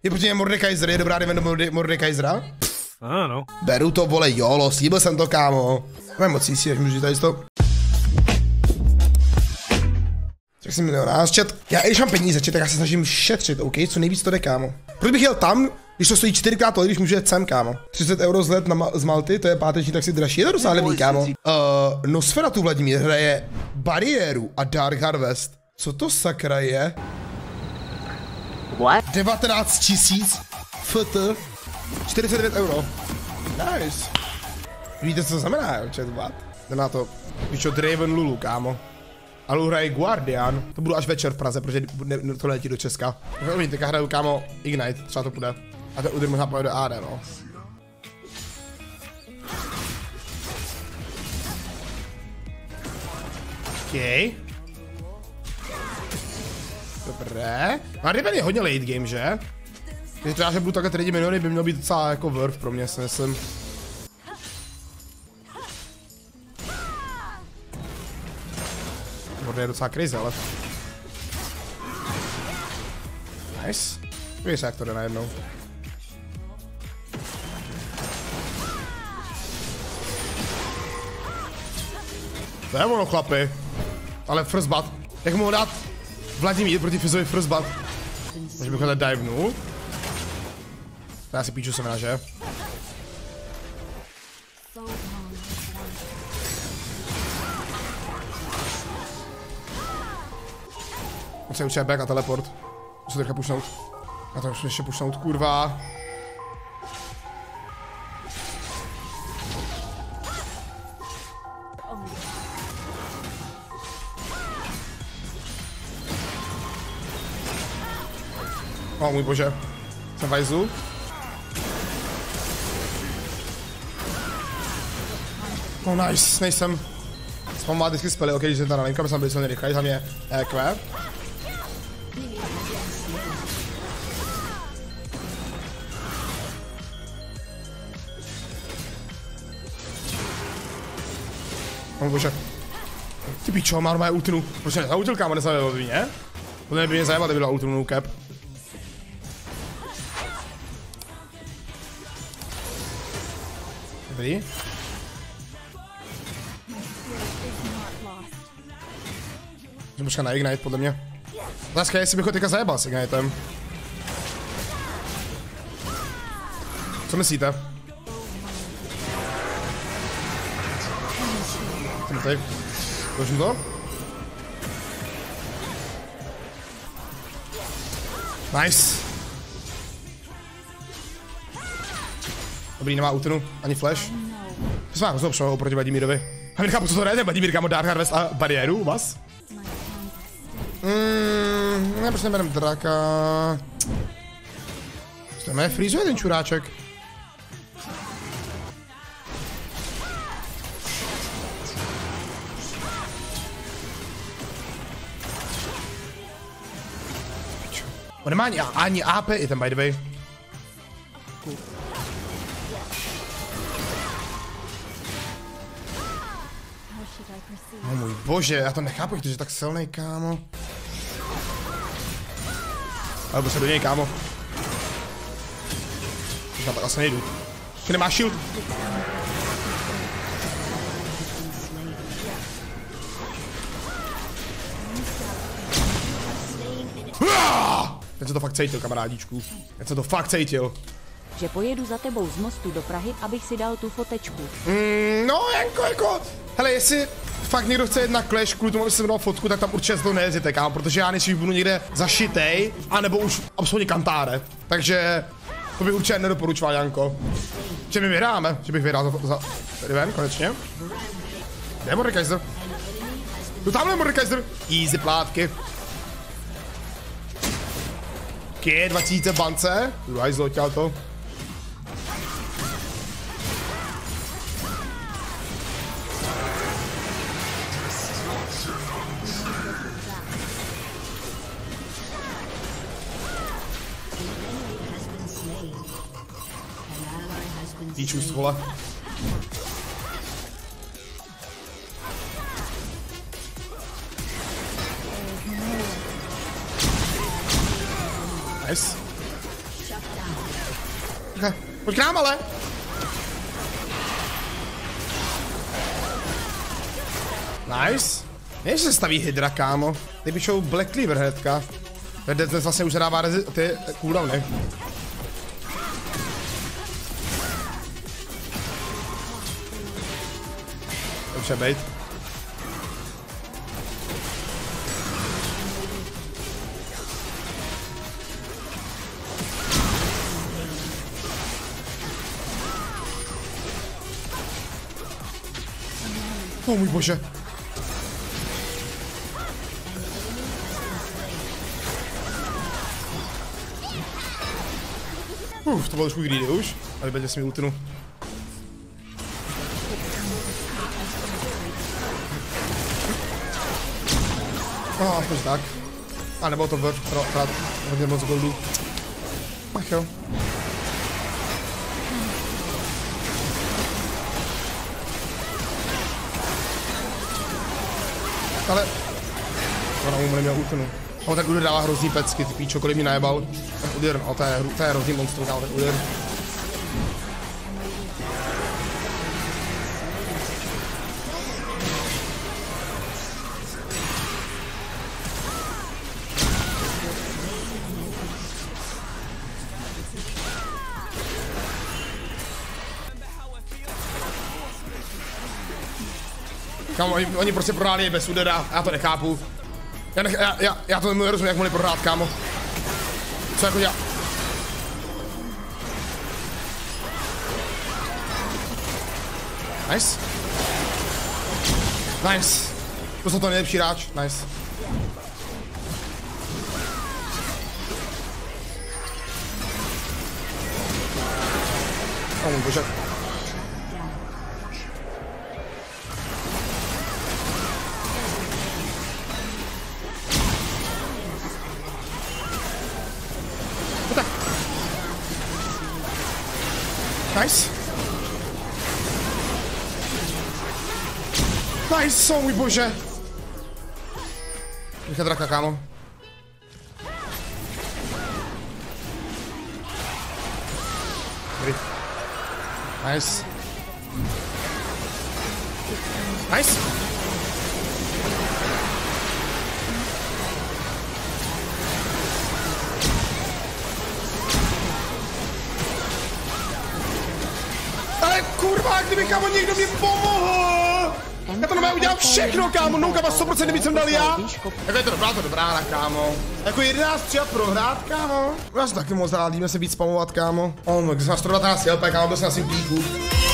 Je proti něm Mordekaiser, je dobrá event do Mordekaisera? Ano. Beru to, vole, jolo, slíbil jsem to, kámo. Mám moc jistý, až můžu tady to. Tak jsem milionář, čet. Já když mám peníze, čet, tak já se snažím šetřit, OK? Co nejvíc to jde, kámo. Proč bych jel tam, když to stojí 4x tolik, když můžu jet sem, kámo. 30 euro zlet z Malty, to je páteční taxi dražší, je to docela levný, kámo. Nosferatu Vladimír hraje Bariéru a Dark Harvest. Co to sakra je? What? 19 000 FT 49 euro. Nice. Víte, co to znamená, jo, chat bot? Znamená to, víš, Draven Lulu, kámo. A Lulu hraje Guardian. To budu až večer v Praze, protože to letí do Česka. Takže teďka hraju, kámo, Ignite, třeba to půjde. A ten úder možná pojede do AD, no. OK. Dobré. A Riven je hodně late game, že? Když třeba, že budu takhle trade miliony, by mělo být docela jako worth pro mě, si myslím. Morde je docela crazy, ale... Nice. Víš se, jak to jde najednou. To je ono, chlapi. Ale first bat. Jak mohu dát Vladimír proti Fizovi first bat? Takže bych ho tady divenul. To já si píču semena, že? Musím určitě back a teleport. Musím teďka pušnout. A to musím ještě pušnout, kurva. O můj bože. Jsem v hajzlu. Oh nice, nejsem. Spam má vždycky spely, ok, když jsem ta na linka, protože jsem byl silně rychlej, za mě EQ. Oh bože. Ty pičo, má normálně ultinu. Proč nezautil, kámo, nezautil od mě? To by mě zajímalo, kdyby byla ultinu no cap. Dobrý. Můžeme počkat na Ignite, podle mě. Otázka je, jestli bych ho teďka zajebal s Ignitem. Co myslíte? Jsem tady. Dožím to? Nice. Dobrý, nemá ultinu, ani flash. To jsem hroznou převahu proti Vladimírovi. A nechápu, co to hraje, Vladimír, kámo, Dark Harvest a Bariéru u vás? Ne, proč neberem draka? Co mě freezuje ten čuráček? On nemá ani AP, i ten by the way. Oh můj bože, já to nechápu, že je tak silnej, kámo. Alebo se do něj, kámo. Já tak asi nejdu. Ty nemáš shield? Teď se to fakt cítil, kamarádíčku. Teď se to fakt cítil. Že pojedu za tebou z mostu do Prahy, abych si dal tu fotečku. No, Janko, jako... Hele, jestli fakt někdo chce jet na Clash, kvůli tomu, aby si dal fotku, tak tam určitě to nejezdíte, kámo, protože já než budu někde zašitej, anebo už absolutně kantáre. Takže to bych určitě nedoporučoval, Janko. Že my vyhráme, že bych vyhrál za Riven, konečně. Kde je Mordekaiser? Tu tamhle Mordekaiser. Easy plátky. OK, 2000 bance. Jdu hajzlo, odtěl to. Píčus, vole. Nice. Pojď k nám, ale. Nice. Než se staví Hydra, kámo. Ty pičou Black Cleaver hnedka. Dnes vlastně už zadává ty cooldowny. Dobře, bejt. Oh můj bože. To bylo trošku greedy už, ale bedě si mi ultinu. Aspoň tak. A nebylo to vrch, krát hodně moc goldu. Ach jo. Ale... Ona mu neměl ultinu. On tak Udyr dává hrozný pecky, ty píčo, kolik mi najebal. Ten Udyr, no to je hrozný monstrum, kámo, ten Udyr. Kámo, oni prostě prohráli bez Udyra, já to nechápu. Já to nerozumím, jak mohli prohrát, kámo. Co jako já? Nice. Nice. To jsou to nejlepší hráč, nice. Oh můj bože. Nice. Nice, oh můj bože. Nechat draka, kámo. Nice. Nice. Ale kurva, kdyby kámo někdo mi pomohl! Já to nemám udělat všechno, kámo, no kámo, 100% víc jsem dal já. Jako je to dobrá hra, kámo. Jako 11 a prohrát, kámo. Já jsem taky moc rád, díme se víc spamovat, kámo. On, když jsem na 119 LP, kámo, byl jsem na svým píku.